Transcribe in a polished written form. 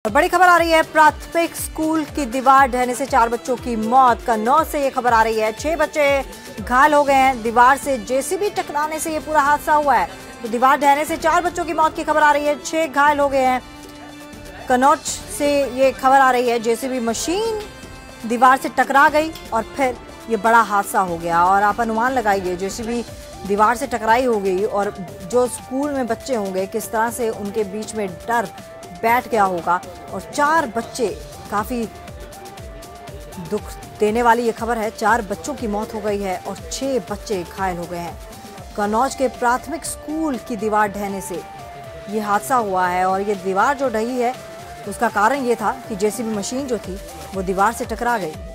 बड़ी खबर आ रही है। प्राथमिक स्कूल की दीवार ढहने से 4 बच्चों की मौत। कन्नौज से ये खबर आ रही है। 6 बच्चे घायल हो गए हैं। दीवार से जेसीबी टकराने से ये पूरा हादसा हुआ है। तो दीवार ढहने से 4 बच्चों की मौत की खबर आ रही है। 6 घायल हो गए हैं। कन्नौज से ये खबर आ रही है। जेसीबी मशीन दीवार से टकरा गई और फिर ये बड़ा हादसा हो गया। और आप अनुमान लगाइए, जेसीबी दीवार से टकराई हो गई और जो स्कूल में बच्चे होंगे किस तरह से उनके बीच में डर बैठ गया होगा। और 4 बच्चे, काफी दुख देने वाली ये खबर है। 4 बच्चों की मौत हो गई है और 6 बच्चे घायल हो गए हैं। कन्नौज के प्राथमिक स्कूल की दीवार ढहने से ये हादसा हुआ है। और ये दीवार जो ढही है उसका कारण ये था कि जेसीबी मशीन जो थी वो दीवार से टकरा गई।